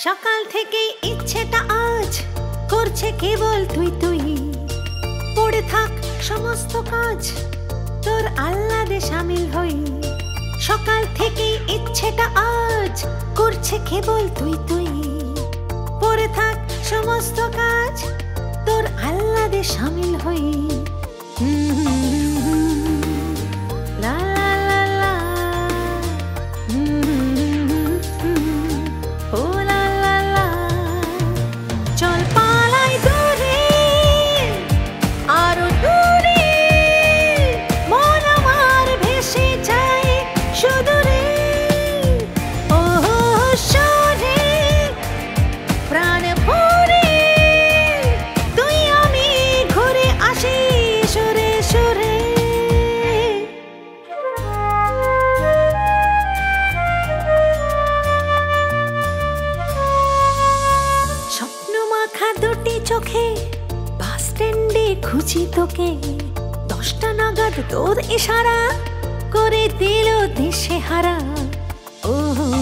সকাল থেকেই ইচ্ছেটা আজ করছে কেবল তুই তুই। পড়ে থাক সমস্ত কাজ তোর আহ্লাদে শামিল হই। সকাল থেকেই ইচ্ছেটা আজ করছে কেবল তুই তুই। পড়ে থাক সমস্ত কাজ তোর আহ্লাদে শামিল হই। লা লা লা লা, ও লা লা লা। চল পালাই দূরে, আরো দূরে, মন আমার ভেসে যায় সুদূরে। ও সরে প্রাণ ভরে তুই আমি ঘুরে আসি সুরে সুরে। স্বপ্ন মাখা দুটি চোখে বাস স্ট্যান্ডে খুঁজি তোকে। 10টা নাগাদ তোর ইশারা করে দিল দিশে হারা। ও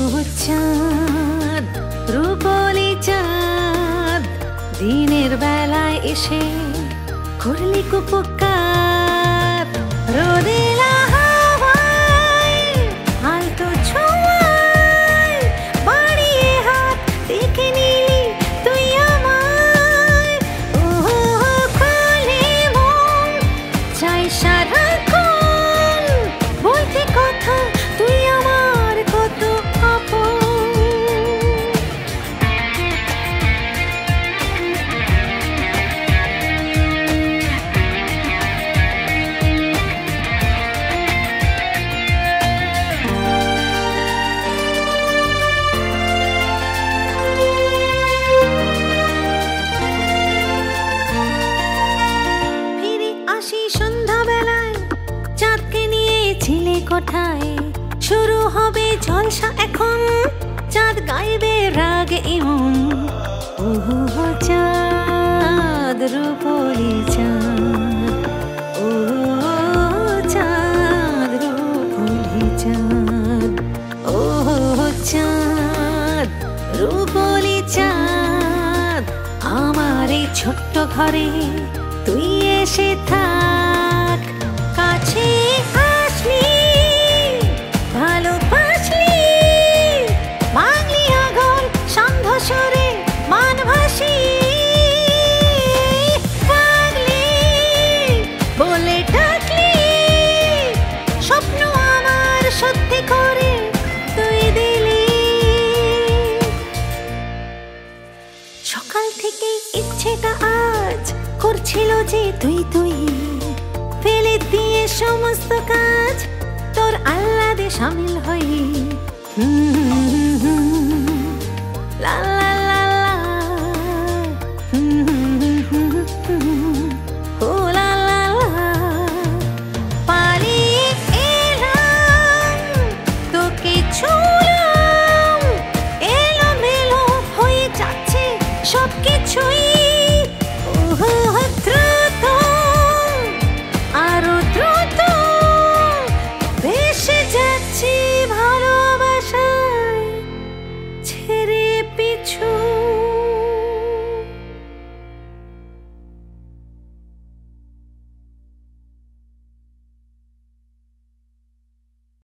চাঁদ, রূপলি চাঁদ, দিনের বেলায় এসে করলি কুপকার। রোদেলা হাওয়ায় আলতো ছোঁয়ায় বাড়িয়ে হাত দেখে নিলি তুই আমায়। ও খোলে মন চাই সারাক্ষণ বলতে কথা তুই আমার কত আপন। ফিরে আসি সন্ধ্যাবেলায় চাঁদকে নিয়ে ছিলে কোঠায়। শুরু হবে জলসা এখন, চাঁদ গাইবে রাগ ইমন। ও চাঁদ, রূপলি চাঁদ, ও চাঁদ, রূপলি চাঁদ, ও চাঁদ, রূপলি চাঁদ। আমার এই ছোট্ট ঘরে তুই এসে থাক। কাছে আসলি ভালোবাসলি, মাগলি আগল সন্ধ সুরে মান ভাসি। পাগলি বলে ডাকলি, স্বপ্ন আমার সত্যি করে তুই দিলি। সকাল থেকে ইচ্ছেটা আজ করছিল যে তুই তুই। ফেলে দিয়ে সমস্ত কাজ তোর আহ্লাদে শামিল হই। লা লা